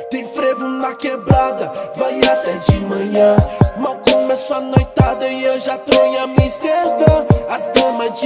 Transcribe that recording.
Tem frevo na quebrada, vai até de manhã. Mal começou a noitada e eu já tô em Amsterdã. As damas de